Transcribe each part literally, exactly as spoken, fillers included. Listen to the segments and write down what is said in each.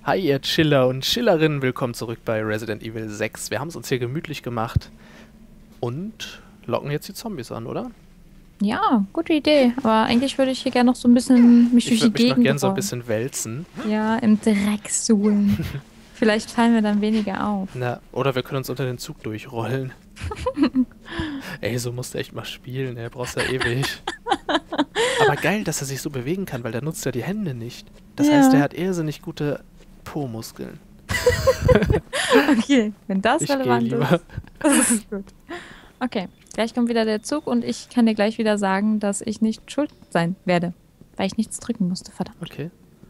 Hi ihr Chiller und Chillerinnen, willkommen zurück bei Resident Evil sechs. Wir haben es uns hier gemütlich gemacht und locken jetzt die Zombies an, oder? Ja, gute Idee. Aber eigentlich würde ich hier gerne noch so ein bisschen mich Ich durch die würde mich noch Gegend gern so ein rollen. bisschen wälzen. Ja, im Dreck suhlen. Vielleicht fallen wir dann weniger auf. Na, oder wir können uns unter den Zug durchrollen. Ey, so musst du echt mal spielen, ey, brauchst ja ewig. Aber geil, dass er sich so bewegen kann, weil der nutzt ja die Hände nicht. Das Ja. heißt, er hat irrsinnig gute Po-Muskeln. Okay, wenn das Ich geh relevant lieber. ist. Das ist gut. Okay, gleich kommt wieder der Zug und ich kann dir gleich wieder sagen, dass ich nicht schuld sein werde. Weil ich nichts drücken musste, verdammt. Okay.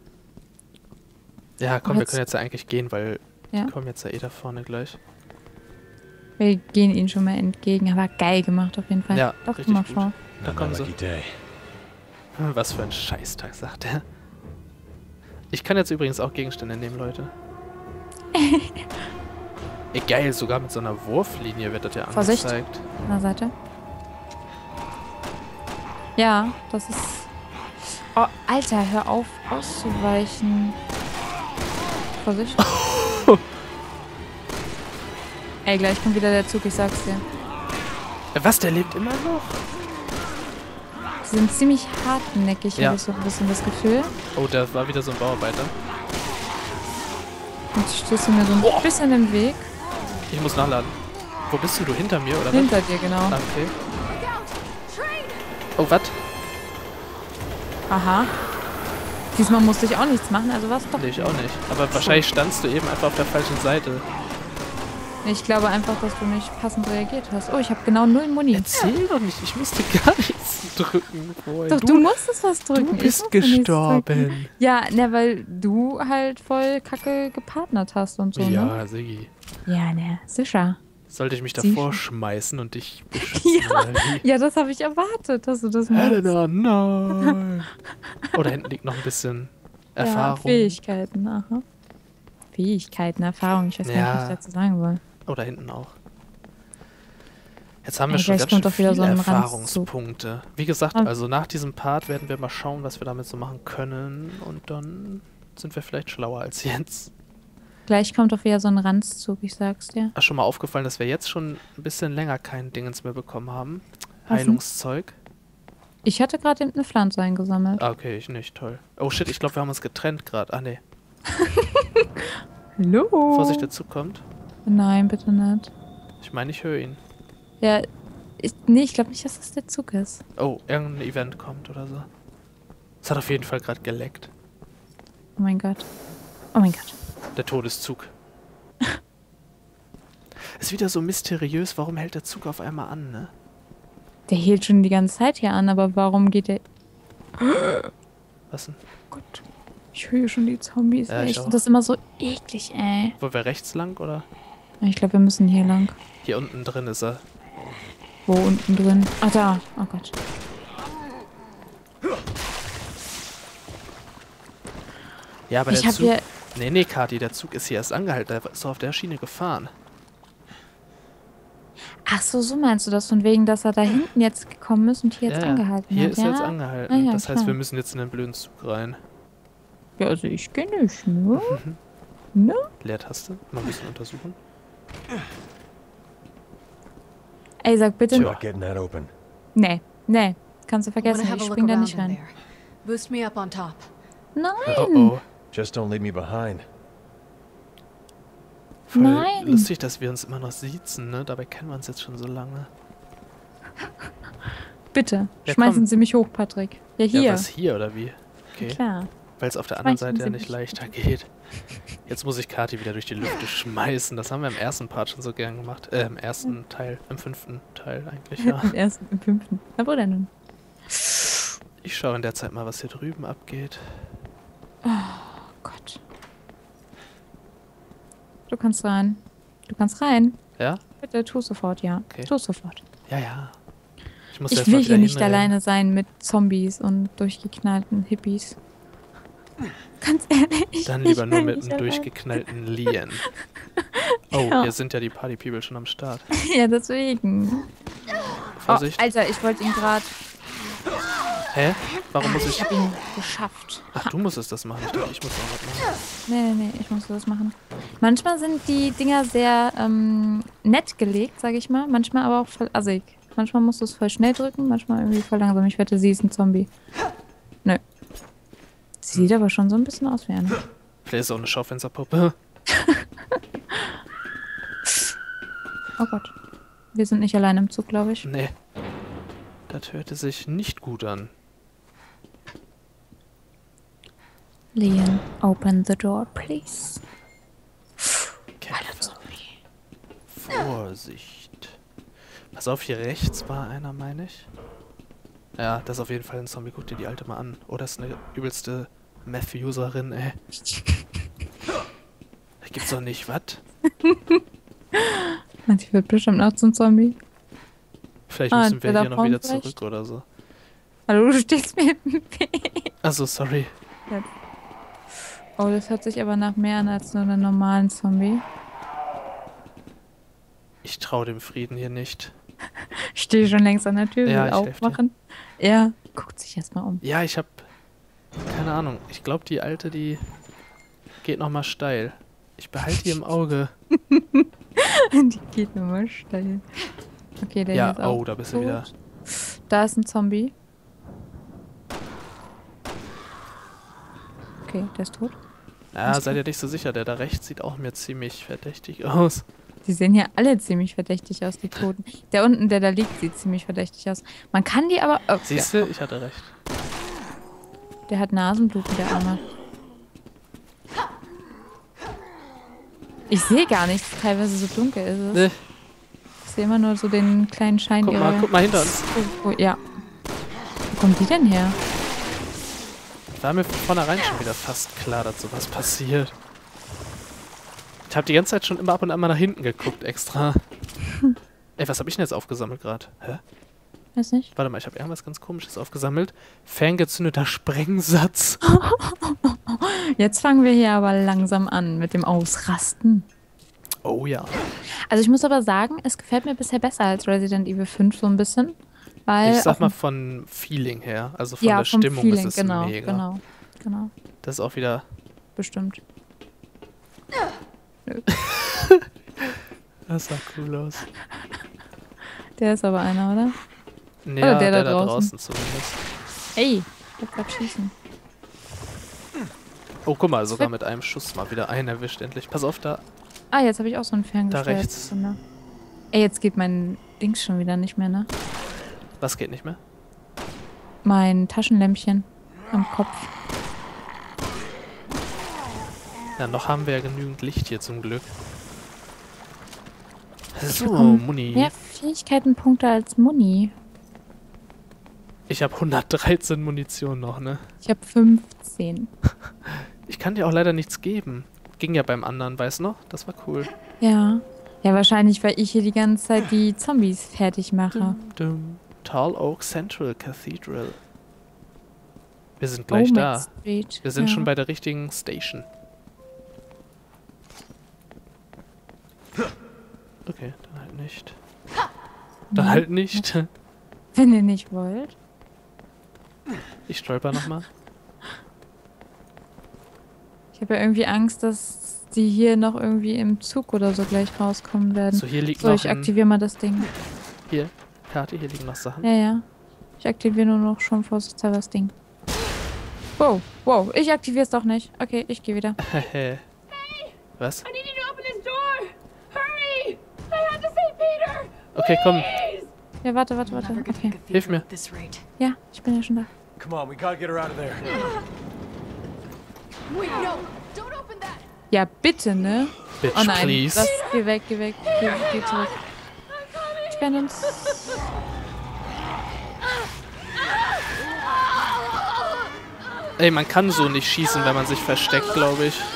Ja, komm, Oh, wir jetzt- können jetzt ja eigentlich gehen, weil Ja. die kommen jetzt ja eh da vorne gleich. Wir gehen ihnen schon mal entgegen, aber geil gemacht auf jeden Fall. Ja, Doch, richtig mal gut. vor. Da Not kommen my sie. lucky day. Hm, Was für ein Scheißtag, sagt er. Ich kann jetzt übrigens auch Gegenstände nehmen, Leute. Ey, geil, sogar mit so einer Wurflinie wird das ja Vorsicht. angezeigt. An der Seite. Ja, das ist... Oh, Alter, hör auf auszuweichen. Vorsicht. Ey, gleich kommt wieder der Zug, ich sag's dir. Äh, Was, der lebt immer noch? Die sind ziemlich hartnäckig, Ja. habe ich so ein bisschen das Gefühl. Oh, da war wieder so ein Bauarbeiter. Jetzt stehst du mir so ein Boah. bisschen im Weg. Ich muss nachladen. Wo bist denn du? Hinter mir, oder Hinter dir, genau. was? Ah, okay. Oh, was? Aha. Diesmal musste ich auch nichts machen, also was doch. Nee, ich auch nicht. Aber wahrscheinlich standst du eben einfach auf der falschen Seite. Ich glaube einfach, dass du nicht passend reagiert hast. Oh, ich habe genau null Muni. Erzähl doch nicht, ich musste gar nichts drücken vorhin. Doch, du, musstest was drücken. du Ich bist musste nichts drücken. gestorben. Ja, ne, weil du halt voll kacke gepartnert hast und so, ne? Ja, Siggi. Ja, ne, sicher. Sollte ich mich Sicher. davor schmeißen und dich beschützen? Ja. oder wie? Ja, das habe ich erwartet, dass du das machst. Helena, nein. Oh, da hinten liegt noch ein bisschen Erfahrung. Ja, Fähigkeiten, aha. Fähigkeiten, Erfahrung, ich weiß gar nicht, was Ja. ich dazu sagen soll. Oh, da hinten auch. Jetzt haben wir Ey, schon gleich ganz schön kommt doch wieder viele so ein Ranzzug. Erfahrungspunkte. Wie gesagt, Ah. also nach diesem Part werden wir mal schauen, was wir damit so machen können. Und dann sind wir vielleicht schlauer als jetzt. Gleich kommt doch wieder so ein Ranzzug, ich sag's dir. Ist schon mal aufgefallen, dass wir jetzt schon ein bisschen länger kein Dingens mehr bekommen haben. Was denn? Heilungszeug. Ich hatte gerade eine Pflanze eingesammelt. Ah, okay, ich nicht, toll. Oh shit, ich glaube, wir haben uns getrennt gerade. Ah, nee. Hallo? Vorsicht, der Zug kommt. Nein, bitte nicht. Ich meine, ich höre ihn. Ja, ich, nee, ich glaube nicht, dass das der Zug ist. Oh, irgendein Event kommt oder so. Es hat auf jeden Fall gerade geleckt. Oh mein Gott. Oh mein Gott. Der Todeszug. Ist wieder so mysteriös, warum hält der Zug auf einmal an, ne? Der hielt schon die ganze Zeit hier an, aber warum geht der... Was denn? Gott, ich höre schon die Zombies. Ja, ey. ich ich auch. finde das immer so eklig, ey. Wollen wir rechts lang oder? Ich glaube, wir müssen hier lang. Hier unten drin ist er. Wo unten drin? Ah, da. Oh Gott. Ja, aber Ich der habe Zug... hier... Nee, nee, Kati, der Zug ist hier erst angehalten. Der ist doch auf der Schiene gefahren. Ach so, so meinst du das? Von wegen, dass er da hinten jetzt gekommen ist und hier jetzt ja, ja. angehalten Hier hat, ist ja? er jetzt angehalten. Ah, ja, das heißt, klar. wir müssen jetzt in den blöden Zug rein. Ja, also ich kenne nicht, ne? Ne? Leertaste. Mal ein bisschen untersuchen. Ey, sag bitte... Tja. Not getting that open. Nee, nee. Kannst du I wanna vergessen, have ich a look spring da around nicht in rein. there. Boost me up on top. Nein! Oh oh. Just don't leave me behind. Voll Nein. lustig, dass wir uns immer noch siezen, ne? Dabei kennen wir uns jetzt schon so lange. Bitte, Ja, schmeißen komm. Sie mich hoch, Patrick. Ja, hier. Ja, was hier oder wie? Okay. Klar. Weil es auf der anderen Schmeißen Seite ja Sie nicht mich. leichter geht. Jetzt muss ich Kati wieder durch die Lüfte schmeißen. Das haben wir im ersten Part schon so gern gemacht. Äh, im ersten Teil. Im fünften Teil eigentlich, ja. Im ersten, im fünften. Na, wo denn nun? Ich schaue in der Zeit mal, was hier drüben abgeht. Oh Gott. Du kannst rein. Du kannst rein. Ja? Bitte, tu sofort, ja. Okay. Tu sofort. Ja, ja. Ich muss Ich erst mal will wieder hier nicht hinrennen. alleine sein mit Zombies und durchgeknallten Hippies. Ganz ehrlich. Dann ich lieber nur will mit nicht einem alleine. durchgeknallten Lien. Oh, Ja. hier sind ja die Party People schon am Start. Ja, deswegen. Vorsicht. Oh, Alter, ich wollte ihn gerade... Hä? Warum muss Ich ich... habe ihn geschafft. Ach, du musstest das machen. Ich dachte, ich muss auch was machen. Nee, nee, nee, ich musste das machen. Manchmal sind die Dinger sehr ähm, nett gelegt, sag ich mal. Manchmal aber auch voll assig. Manchmal musst du es voll schnell drücken, manchmal irgendwie voll langsam. Ich wette, sie ist ein Zombie. Nö. Sie sieht aber schon so ein bisschen aus wie eine. Vielleicht ist es auch eine Schaufensterpuppe. Oh Gott. Wir sind nicht allein im Zug, glaube ich. Nee. Das hörte sich nicht gut an. Leon, open the door, please. Kämpfer. Vorsicht. Pass auf, hier rechts war einer, meine ich. Ja, das ist auf jeden Fall ein Zombie. Guck dir die alte mal an. Oh, das ist eine übelste Meth-Userin, ey. Das gibt's doch nicht, was? Sie wird bestimmt auch zum Zombie. Vielleicht Ah, müssen wir der hier da noch wieder vorne zurück oder so. Hallo, du stehst mir im Weg. Also sorry. Oh, das hört sich aber nach mehr an als nur einen normalen Zombie. Ich traue dem Frieden hier nicht. Ich stehe schon längst an der Tür, Ja, will ich helf dir. aufmachen. Er guckt sich erstmal um. Ja, ich hab... Keine Ahnung. Ich glaube, die alte, die geht nochmal steil. Ich behalte die im Auge. Die geht nochmal steil. Okay, der Ja, hier ist auch oh, da bist du tot. wieder. Da ist ein Zombie. Okay, der ist tot. Ja, seid ihr nicht so sicher. Der da rechts sieht auch mir ziemlich verdächtig aus. Die sehen ja alle ziemlich verdächtig aus, die Toten. Der unten, der da liegt, sieht ziemlich verdächtig aus. Man kann die aber... Oh, Siehst du? Ich hatte recht. der, der hat Nasenbluten, der Arme. Ich sehe gar nichts, teilweise so dunkel ist es. Ne, Ich sehe immer nur so den kleinen Schein guck ihrer... mal, guck mal hinter uns. Oh, oh, ja. Wo kommt die denn her? War mir von vornherein schon wieder fast klar, dass sowas passiert. Ich habe die ganze Zeit schon immer ab und an mal nach hinten geguckt, extra. Ey, was habe ich denn jetzt aufgesammelt gerade? Hä? Weiß nicht. Warte mal, ich habe irgendwas ganz Komisches aufgesammelt. Ferngezündeter Sprengsatz. Jetzt fangen wir hier aber langsam an mit dem Ausrasten. Oh ja. Also ich muss aber sagen, es gefällt mir bisher besser als Resident Evil fünf so ein bisschen. Weil Ich sag auch- mal von Feeling her, also von ja, der vom Stimmung Feeling, ist es genau, mega. genau, genau, Das ist auch wieder... bestimmt. Das sah cool aus. Der ist aber einer, oder? Nee, Oder ja, der der, da da draußen. draußen zumindest. Ey, ich bleib schießen. Oh, guck mal, sogar mit einem Schuss mal wieder einen erwischt, endlich. Pass auf, da. Ah, jetzt habe ich auch so einen ferngesteuerten rechts. Zünder. Ey, jetzt geht mein Dings schon wieder nicht mehr, ne? Was geht nicht mehr? Mein Taschenlämpchen am Kopf. Ja, noch haben wir ja genügend Licht hier zum Glück. So, bekomme Muni. Mehr Fähigkeitenpunkte als Muni. Ich habe hundertdreizehn Munition noch, ne? Ich habe fünfzehn. Ich kann dir auch leider nichts geben. Ging ja beim anderen, weißt du noch? Das war cool. Ja. Ja, wahrscheinlich, weil ich hier die ganze Zeit die Zombies fertig mache. Dum, dum. Tall Oak Central Cathedral. Wir sind gleich Old da. Main Street. Wir sind ja. schon bei der richtigen Station. Okay, dann halt nicht. Dann Nee. halt nicht. Wenn ihr nicht wollt. Ich stolper nochmal. Ich habe ja irgendwie Angst, dass die hier noch irgendwie im Zug oder so gleich rauskommen werden. So, hier liegt So, noch ich ein... aktiviere mal das Ding. Hier, Karte, hier liegen noch Sachen. Ja, ja. Ich aktiviere nur noch schon vorsichtshalber das Ding. Wow, wow, ich aktiviere es doch nicht. Okay, ich gehe wieder. Hehe. Was? I need you to open this door! Hurry! I have to save Peter! Okay, komm. Please! Ja, warte, warte, warte. Never get to Okay. the Hilf cathedral mir. at this rate. Ja, ich bin ja schon da. Come on, we gotta get her out of there. Wait, no! Don't open that! Ja, bitte, ne? Bitch, Oh nein, please. das, geh weg, geh weg, geh, geh zurück. Ich werde uns... Ey, man kann so nicht schießen, wenn man sich versteckt, glaube ich.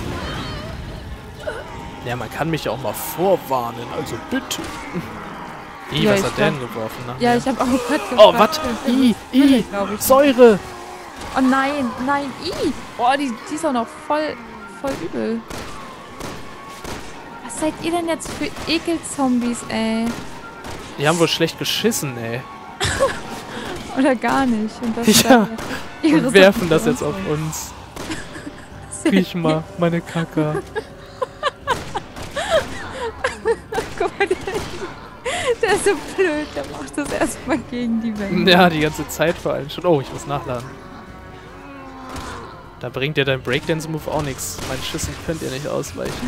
Ja, man kann mich ja auch mal vorwarnen, also bitte. Ih, Ja, was ich hat der denn glaub- geworfen? Nach Ja, mir? ich habe auch gerade gefragt. Oh, was? I, I, glaube ich. Säure! Oh nein, nein, i. Boah, die, die ist auch noch voll, voll übel. Was seid ihr denn jetzt für Ekelzombies, ey? Die haben wohl schlecht geschissen, ey. Oder gar nicht. Und das Ja, dann ihre und werfen Sachen das für jetzt auf sind. uns. Sehr Riech mal, meine Kacke. Guck mal, der, der ist so blöd, der macht das erstmal gegen die Wände. Ja, die ganze Zeit vor allem schon. Oh, ich muss nachladen. Da bringt dir dein Breakdance-Move auch nichts. Meinen Schüssen könnt ihr nicht ausweichen.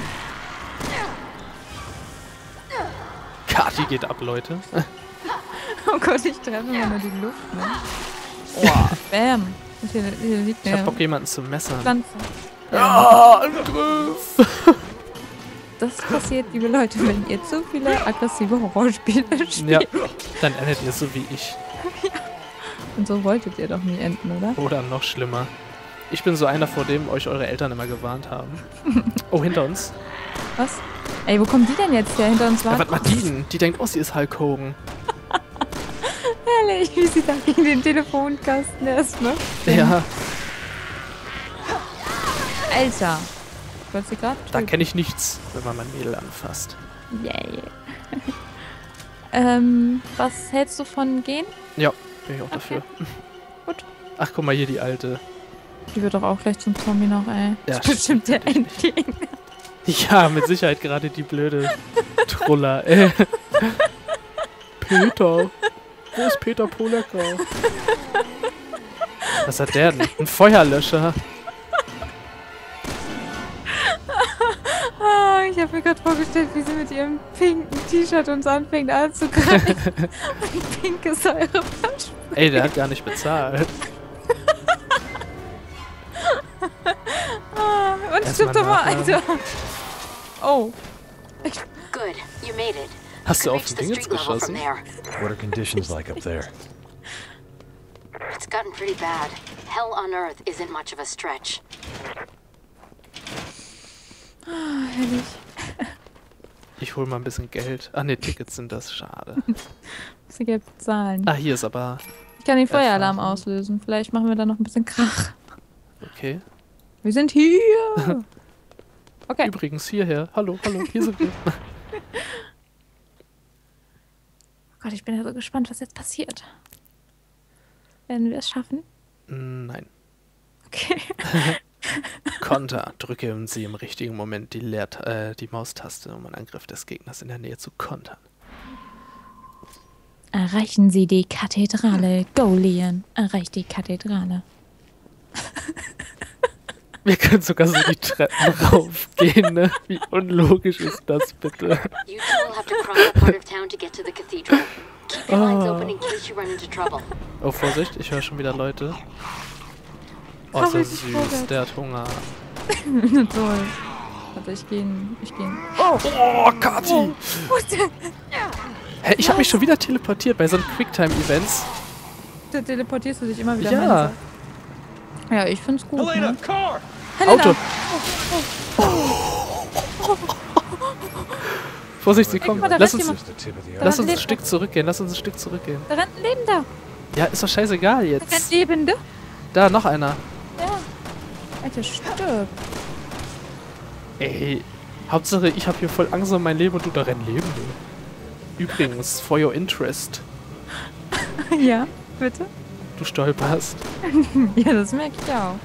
Kati geht ab, Leute. Oh Gott, ich treffe immer nur die Luft, ne? Oh, bam. Und hier, hier liegt Ich hab eine Bock, jemanden zu messern. Pflanze. Ja, Angriff! Das passiert, liebe Leute, wenn ihr zu viele aggressive Horrorspiele spielt. Ja, dann endet ihr so wie ich. Und so wolltet ihr doch nie enden, oder? Oder noch schlimmer. Ich bin so einer, vor dem euch eure Eltern immer gewarnt haben. Oh, hinter uns. Was? Ey, wo kommt die denn jetzt her? Hinter uns Ja, war? was macht die denn? Die denkt, oh, sie ist Hulk Hogan. Herrlich, wie sie da gegen den Telefonkasten erstmal. Ja, Alter. Wollt sie gerade? da kenne ich nichts, wenn man mein Mädel anfasst. Yay. ähm, was hältst du von gehen? Ja, bin ich auch dafür. Gut. Ach, guck mal hier, die alte. Die wird doch auch gleich zum Zombie noch, ey. Ja, Das ist bestimmt der Endgegner. Ja, mit Sicherheit gerade die blöde Truller, ey. Peter. Wo ist Peter Polecker? Was hat der denn? Ein Feuerlöscher. Ah, ich habe mir gerade vorgestellt, wie sie mit ihrem pinken T-Shirt uns anfängt anzugreifen. Und pinke Säure versprüht. Ey, der hat gar nicht bezahlt. Ah, und Erst stimmt mal doch mal, nachladen. Alter. Oh. Good, you made it. Hast du Could auf reach den the Ding jetzt street level from geschossen? there. What are conditions like up there? It's gotten pretty bad. Hell on Earth isn't much of a stretch. Ah, herrlich. Ich hol mal ein bisschen Geld. Ach ne, Tickets sind das. Schade. Muss ich Geld bezahlen. Ah, hier ist aber... Ich kann den Feueralarm Erfahrung. auslösen. Vielleicht machen wir da noch ein bisschen Krach. Okay. Wir sind hier. Okay. Übrigens, hierher. Hallo, hallo, hier sind wir. Oh Gott, ich bin ja so gespannt, was jetzt passiert. Werden wir es schaffen? Nein. Okay. Konter. Drücke Sie im richtigen Moment die, Leert äh, die Maustaste, um einen Angriff des Gegners in der Nähe zu kontern. Erreichen Sie die Kathedrale. Go, Leon. Erreicht die Kathedrale. Wir können sogar so die Treppen raufgehen, ne? Wie unlogisch ist das bitte? You two will have to cross that part of town to get to the cathedral. Keep your lines open in case you run into trouble. Oh, Vorsicht, ich höre schon wieder Leute. Oh, ist das süß, der hat Hunger. Toll. Warte, ich gehe. Ich gehe. Oh! Oh, Kati! Wo ist der? Hä, ich habe mich schon wieder teleportiert bei so einem Quicktime-Events. Da teleportierst du dich immer wieder. Ja. Mensa. Ja, ich find's gut. Helena, Ne? car! Auto! Vorsicht, sie kommen. mal, da Lass rennt uns, jemand. Just the tip of the Da iceberg. lass uns ein lebt Stück zurückgehen, lass uns ein Stück zurückgehen. Da rennt ein Lebender. Ja, ist doch scheißegal Da rennt jetzt. Lebende. Da, noch einer. Ja. Alter, stirb. Ey, Hauptsache ich habe hier voll Angst um mein Leben und du da rennen Lebende. Übrigens, for your interest, Ja, bitte? du stolperst. Ja, das merke ich auch.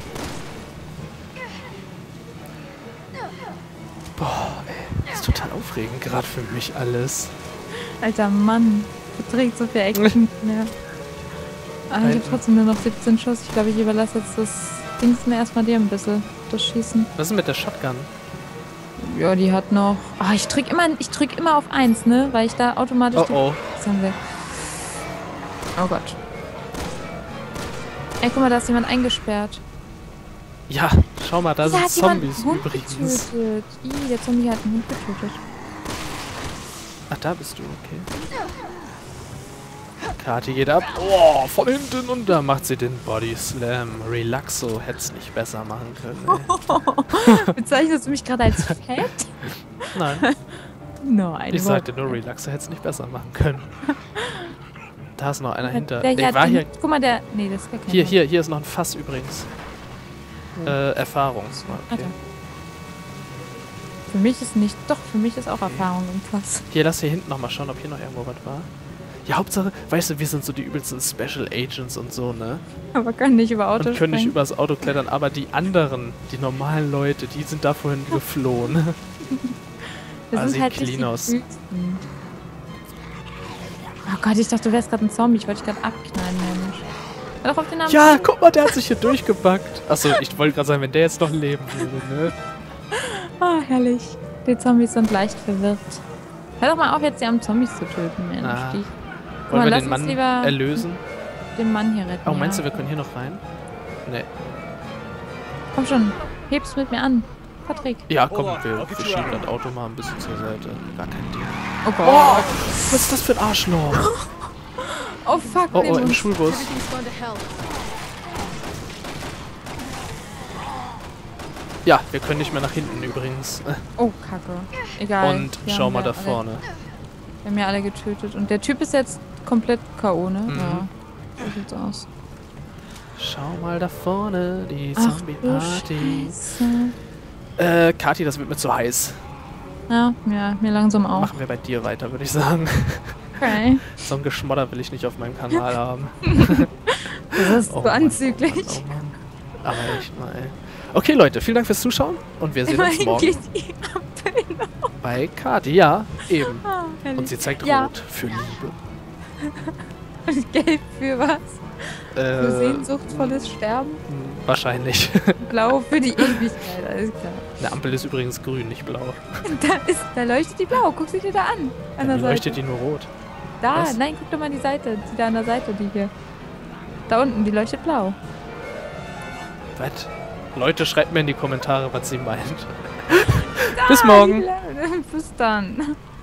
Boah, ey, das ist total aufregend, gerade für mich alles. Alter Mann, verträgt so viel Action. Ja. Aber ich habe trotzdem nur noch siebzehn Schuss. Ich glaube, ich überlasse jetzt das Dings mir erstmal dir ein bisschen, das Schießen. Was ist mit der Shotgun? Ja, die hat noch... Ah, ich drück immer, ich drück immer auf eins, ne? Weil ich da automatisch... Oh oh. Die... Was haben wir? Oh Gott. Ey, guck mal, da ist jemand eingesperrt. Ja, schau mal, da Da sind hat jemand Zombies einen Hund übrigens. getötet. Ih, der Zombie hat einen Hund getötet. Ach, da bist du, okay. Kati geht ab. Oh, von hinten und da macht sie den Body Slam. Relaxo hätte es nicht besser machen können, ey. Bezeichnest du mich gerade als fett? Nein, Nein. ich überhaupt sagte nur, Relaxo hätte es nicht besser machen können. Da ist noch einer nicht. hinter. Der, Ich der, war den- hier. Guck mal, der... Nee, das ist gar kein Hier, Hund. hier, hier ist noch ein Fass übrigens. Äh, Erfahrung. Okay. Warte. Für mich ist nicht... Doch, für mich ist auch Erfahrung im Fass. Hier, lass hier hinten nochmal schauen, ob hier noch irgendwo was war. Ja, Hauptsache, weißt du, wir sind so die übelsten Special Agents und so, ne? Aber können nicht über Auto Und können nicht springen. übers Auto klettern, aber die anderen, die normalen Leute, die sind da vorhin geflohen. Wir Ah, sind sieht halt clean nicht die aus. Wüsten. Oh Gott, ich dachte, du wärst gerade ein Zombie. Ich wollte dich gerade abknallen, Mensch. Hör doch auf den Namen. Ja, guck mal, der hat sich hier durchgebackt. Achso, ich wollte gerade sagen, wenn der jetzt noch leben würde, ne? Oh, herrlich. Die Zombies sind leicht verwirrt. Hör doch mal auf, jetzt die armen Zombies zu töten, Mensch. Ah. Die, Wollen mal, wir lass den uns Mann lieber erlösen? den Mann hier retten. Oh, meinst du, ja. wir können hier noch rein? Nee. Komm schon, heb's mit mir an. Patrick. Ja, komm, Hold on, wir, I'll get wir you schieben out. das Auto mal ein bisschen zur Seite. Gar kein Ding. Oh Gott. Was ist das für ein Arschloch? Oh fuck. Oh, den oh, im Hund. Schulbus. Everything's gone to hell. Ja, wir können nicht mehr nach hinten übrigens. Oh, Kacke. Egal. Und wir schau haben mal ja da alle- vorne. Wir haben ja alle getötet. Und der Typ ist jetzt komplett K O, ne? Mhm. Ja. So sieht's aus. Schau mal da vorne, die Ach du Zombie-Party. Scheiße. Äh, Kathi, das wird mir zu heiß. Ja, ja, mir langsam auch. Machen wir bei dir weiter, würde ich sagen. Okay. So ein Geschmodder will ich nicht auf meinem Kanal haben. Das ist Oh so Mann, anzüglich. Oh Mann. Aber echt mal, ey. Okay, Leute, vielen Dank fürs Zuschauen und wir sehen uns Immerhin morgen geht die Ampel noch. bei Kathi. Ja, eben. Ah, herrlich. Und sie zeigt Ja. rot für Liebe. Und gelb für was? Für Äh, sehnsuchtvolles Sterben? wahrscheinlich. Blau für die Ewigkeit, alles klar. Eine Ampel ist übrigens grün, nicht blau. Da, ist, da leuchtet die blau, guck sie dir da an. An der Wie Seite. leuchtet die nur rot? Da, Was? nein, guck doch mal die Seite. Die da an der Seite, die hier. Da unten, die leuchtet blau. Was? Leute, schreibt mir in die Kommentare, was sie meint. Da, Bis morgen. die- Bis dann.